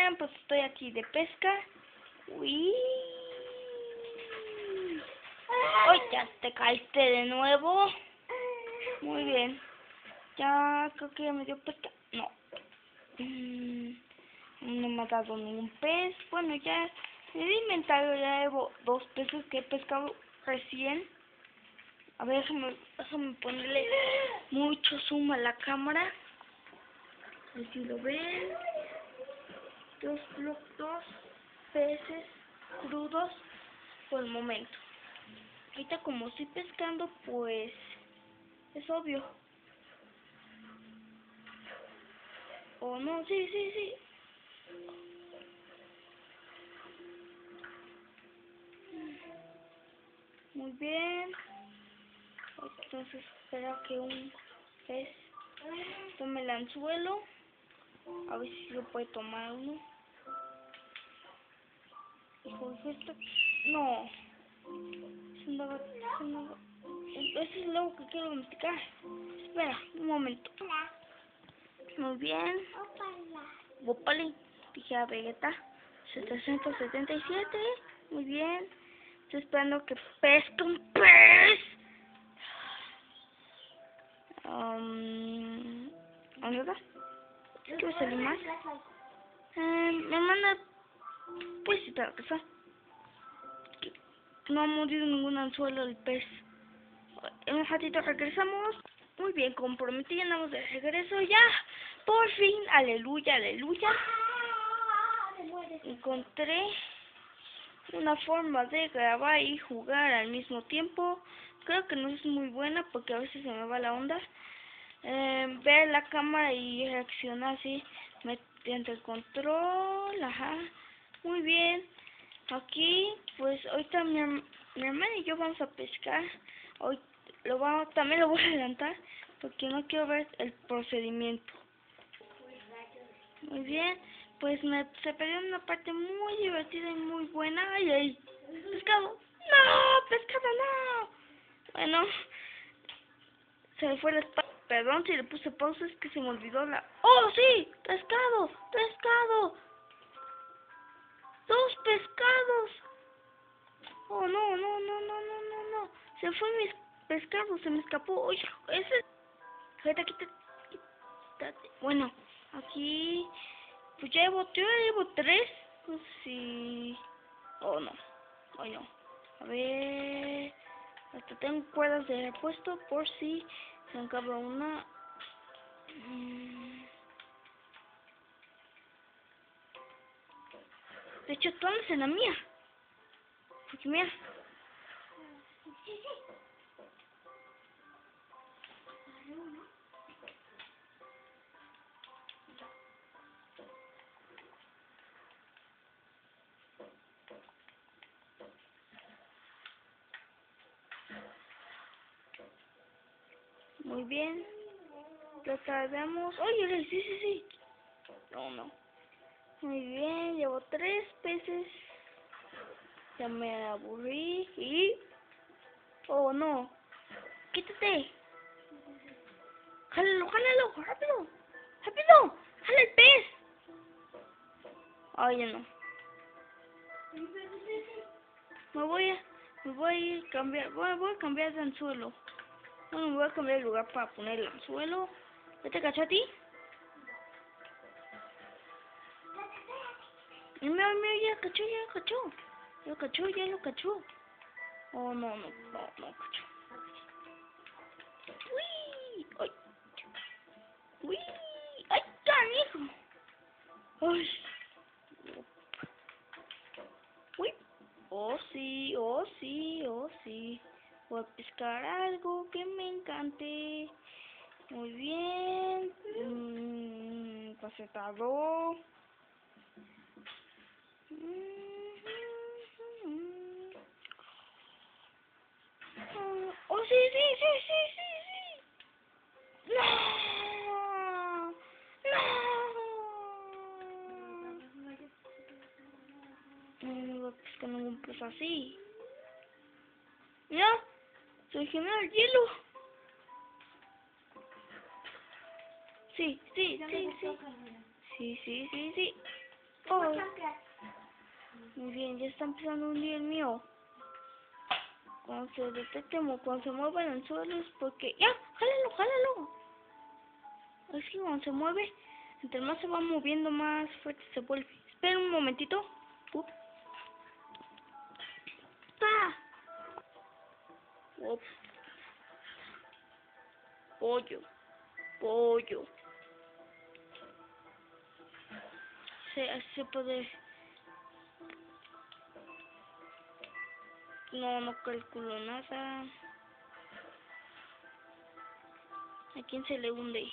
bien, pues estoy aquí de pesca. Uy. ¡Ay, ya te caíste de nuevo! Muy bien. Ya creo que ya me dio pesca. No. No me ha dado ningún pez. Bueno, ya en el inventario ya llevo 2 peces que he pescado recién. A ver, déjame ponerle mucho zoom a la cámara. A ver si lo ven. Dos peces crudos por el momento. Ahorita como estoy pescando, pues es obvio. Oh no, sí. Muy bien. Entonces espero que un pez tome el anzuelo. A ver si lo puede tomar uno. Hijo, esto... No. Eso es lo que quiero domesticar. Espera, un momento. Muy bien. Opali. Dije a Vegeta. 777. Muy bien. Estoy esperando que pesque un pez. ¿Dónde está? ¿Quiero salir más? Mi hermana, pues sí, claro que está. No ha mordido ningún anzuelo el pez. En un ratito regresamos. Muy bien, como prometí, andamos de regreso ya. Por fin, aleluya. Encontré una forma de grabar y jugar al mismo tiempo. Creo que no es muy buena porque a veces se me va la onda. Ver la cámara y reaccionar así mediante el control. Ajá, muy bien. Aquí, pues ahorita mi hermana y yo vamos a pescar. Hoy también lo voy a adelantar porque no quiero ver el procedimiento. Muy bien, pues se perdió una parte muy divertida y muy buena. ¡Ay! ¡Pescado! ¡No! ¡Pescado no! Bueno, se me fue la espada. Perdón si le puse pausa, es que se me olvidó la... ¡Oh, sí! ¡Pescado! ¡Pescado! ¡2 pescados! ¡Oh, no! Se fue mis pescados, se me escapó. Oye, ese... Quítate. Bueno, aquí... Pues yo llevo 3. No sé si... Oh, no. Ay, no. A ver... Hasta tengo cuerdas de repuesto por si se me acaba una. De hecho, tú andas en la mía. Porque mira. Muy bien. Lo tardamos. Oye, sí. No. Muy bien, llevo 3 peces. Ya me aburrí y... Oh, no. Quítate. Jálalo, rápido. Jala el pez. Ay, ya no. Me voy a cambiar. Voy a cambiar de anzuelo. Bueno, me voy a cambiar el lugar para poner el anzuelo. ¿Ya te cachó a ti? Mira, ya cachó. Ya lo cachó. Oh, no cachó. Uy, ay, canijo. Ay. Uy. Oh, sí. Voy a pescar algo que me encante. Muy bien. Cacetado. Oh, sí. No voy a pescar ningún pez así. Mira, se genera el hielo. Sí. Oh. Muy bien, ya está empezando a hundir el mío. Cuando se detecte, cuando se mueva en el suelo es porque... ¡Ya! ¡Jálalo! Es que cuando se mueve, entre más se va moviendo, más fuerte se vuelve. Espera un momentito. ¡Pa! Pollo. Así se puede... No calculo nada. ¿A quién se le hunde?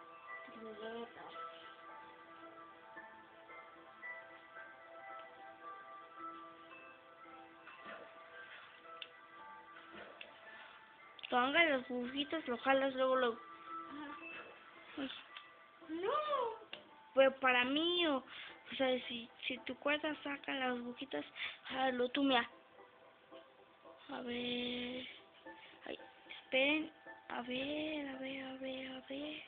Cuando hagas las burbujitas, lo jalas luego. Ay. No. Pero para mí, o sea, si tu cuerda saca las burbujitas, hazlo tú, mira. A ver. Ay, esperen. A ver.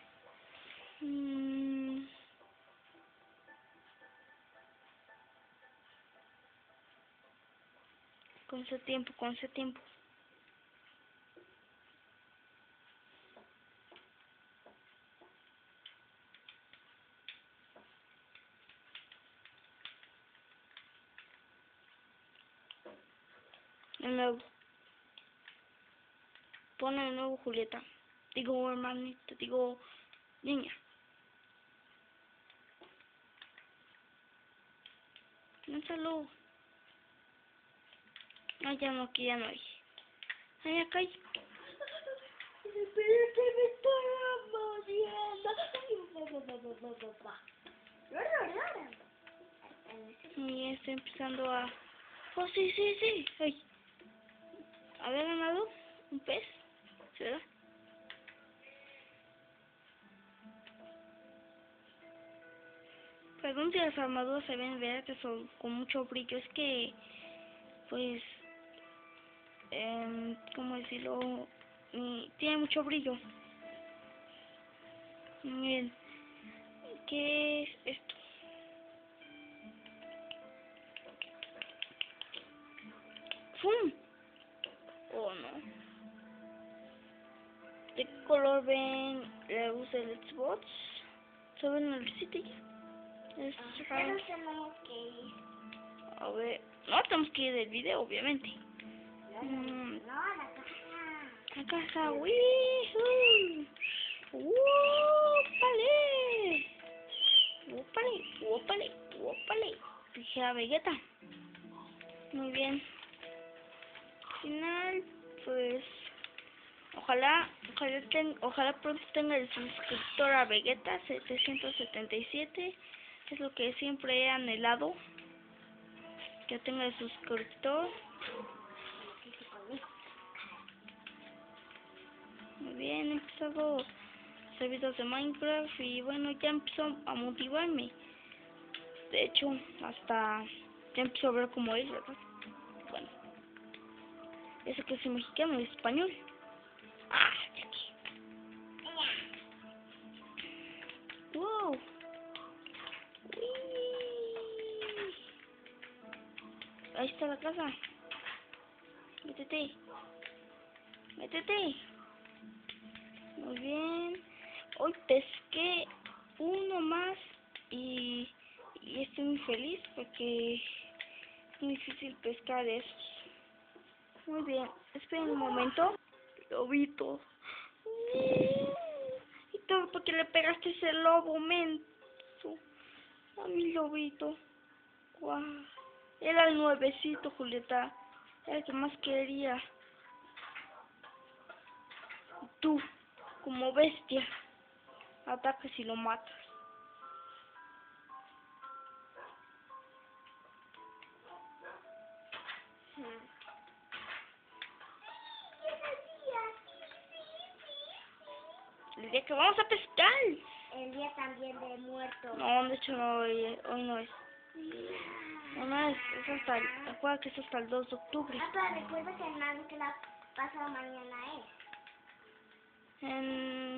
Con ese tiempo. De nuevo. Pone de nuevo Julieta. Digo, hermanita, niña. Lánzalo. No, ya no, aquí ya no hay. Ay, acá hay. Pero que me estoy muriendo. Y estoy empezando a... Oh, sí. Ay. ¿Haber ganado un pez? ¿Será? Perdón si las armaduras se ven verdes o con mucho brillo. Es que, pues, ¿cómo decirlo? Tiene mucho brillo. Miren, ¿qué es esto? ¡Fum! Oh, no. ¿De qué color ven la luz del Xbox? ¿Saben el sitio ya? Es raro. Tenemos que ir. A ver, no tenemos que ir del video, obviamente. No, a la casa. La casa, ¡wii! ¡Ópale! Dije a Vegeta. Muy bien. Al final, pues, ojalá pronto tenga el suscriptor a Vegeta 777. Es lo que siempre he anhelado. Que tenga el suscriptor. Muy bien, he empezado a hacer videos de Minecraft y bueno, ya empezó a motivarme. De hecho, hasta ya empezó a ver cómo es, ¿verdad? Bueno, eso que es mexicano es español. Ah, aquí. Wow. Uy. Ahí está la casa. Métete. Muy bien. Hoy pesqué uno más y estoy muy feliz porque es muy difícil pescar esos. Muy bien, esperen un momento. Lobito. Y todo porque le pegaste ese lobo, menso. A mi lobito. Guau. Era el nuevecito, Julieta. Era el que más quería. Tú, como bestia, atacas y lo matas. El día que vamos a pescar. El día también de muertos. No, de hecho no, hoy no es. No es hasta recuerda que es hasta el 2 de octubre. Pero recuerda que el más que la pasada mañana es.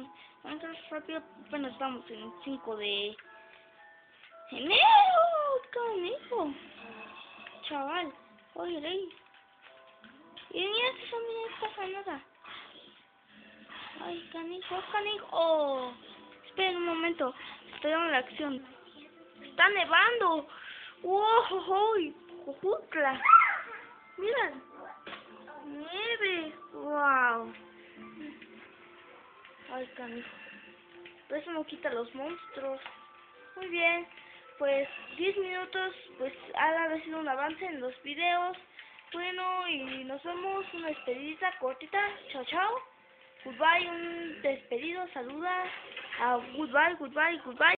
Entonces rápido, bueno, estamos en 5 de enero. canijo. Chaval. Oye, rey. Y ni eso no pasa nada. Ay, canijo, canijo. Oh. Esperen un momento. Estoy dando la acción. Está nevando. ¡Wow! ¡Jujutla! Mira. Nieve. ¡Wow! Ay, canijo. Pero eso no quita los monstruos. Muy bien. Pues 10 minutos, pues ha sido un avance en los videos. Bueno, y nos vemos, una despedida cortita. Chao, chao. Goodbye, un despedido, saluda. Goodbye, goodbye, goodbye.